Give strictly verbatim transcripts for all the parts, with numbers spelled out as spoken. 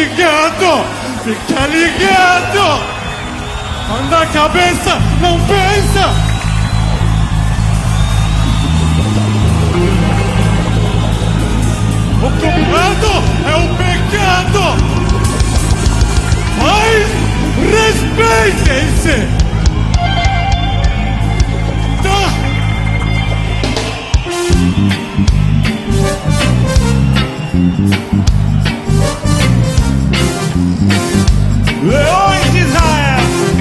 ligado, fica ligado. Anda a cabeça, não pensa. O culpado é o pecado. Mas respeitem-se. Tá. Leões de Israel,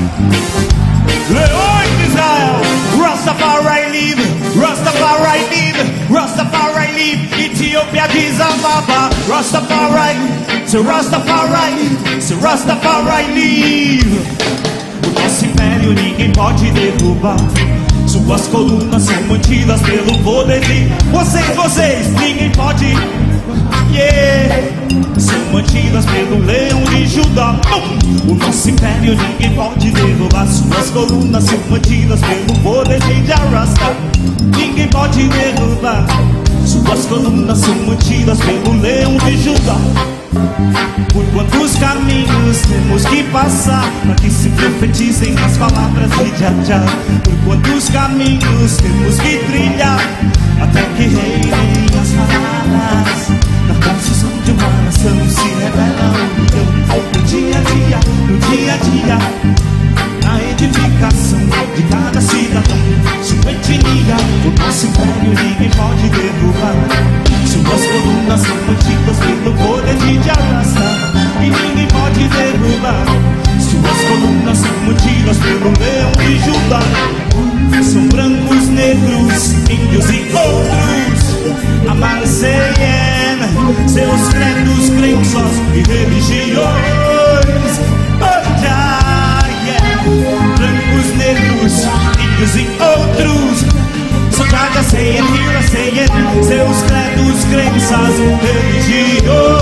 Leões de Israel, Rastafari live, Rastafari live, Rastafari live, Ethiopia Addis Ababa, Rastafari, se Rastafari, se Rastafari live. O nosso império ninguém pode derrubar. Suas colunas são mantidas pelo poder de vocês, vocês, ninguém pode. Yeah. São mantidas pelo leão de Judá. O nosso império ninguém pode derrubar. Suas colunas são mantidas pelo poder de Arrasta. Ninguém pode derrubar. Suas colunas são mantidas pelo leão de Judá. Por quantos caminhos temos que passar para que se profetizem as palavras de Jah-Jah? Por quantos caminhos temos que trilhar até que reinem as palavras? Na construção de uma nação se revela a união. No dia a dia, no dia a dia, na edificação de cada cidadão. Sua etnia, o nosso império ninguém pode derrubar. Suas colunas são mantidas pelo poder de Arrasta. E ninguém pode derrubar. Suas colunas são mantidas pelo leão de Judá. São brancos, negros, índios e outros. A Marseillena, seus credos, crenças e religiões. Oh, já, yeah. Brancos, negros, índios e outros. So God is saying, here I say it. Seus credos, crenças, religiões.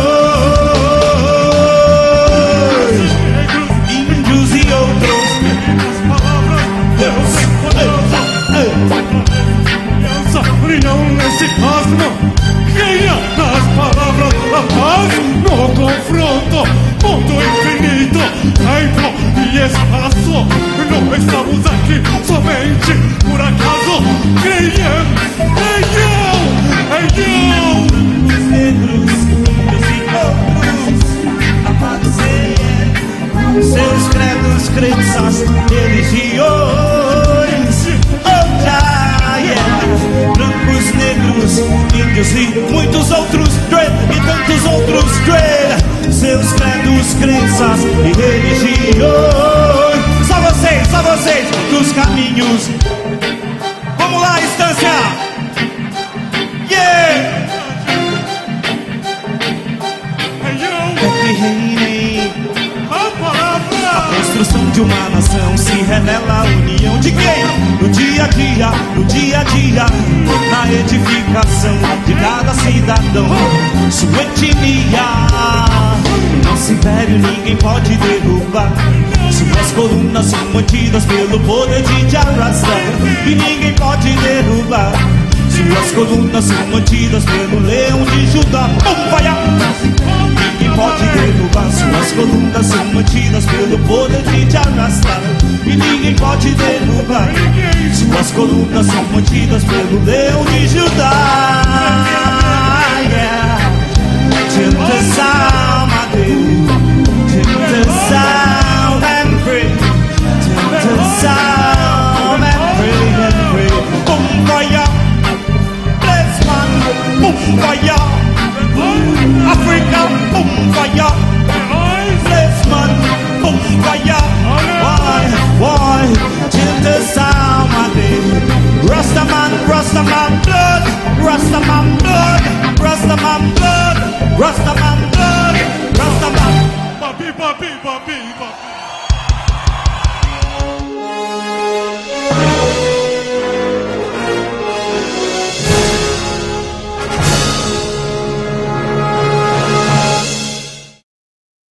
Índios e outros. União nesse cosmo. Cria nas palavras a paz no confronto. Mundo infinito, tempo e espaço. Não estamos aqui somente por acaso. Creiam, creiam, creiam. Os negros, índios e outros. A paz é seus credos, crenças, religiões. Oh, já, yeah. Brancos, negros, índios e muitos outros, dread, e tantos outros, dread. Seus credos, crenças e religiões. Só vocês, só vocês, dos caminhos. Vamos lá, Estância. Yeah. É que reine a construção de uma nação, se revela a união de quem? No dia a dia, no dia a dia, na edificação de cada cidadão. Sua etnia, nosso império ninguém pode derrubar. Suas colunas são mantidas pelo poder de Arrasta. E ninguém pode derrubar. Suas colunas são mantidas pelo leão de Judá. Ninguém pode derrubar. Suas colunas são mantidas pelo poder de Arrasta. E ninguém pode derrubar. Suas colunas são mantidas pelo leão de Judá. Yeah. Till the sound